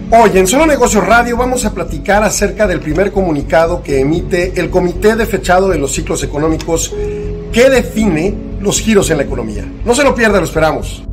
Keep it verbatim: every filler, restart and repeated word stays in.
Hoy en Solo Negocios Radio vamos a platicar acerca del primer comunicado que emite el Comité de Fechado de los Ciclos Económicos que define los giros en la economía. No se lo pierda, lo esperamos.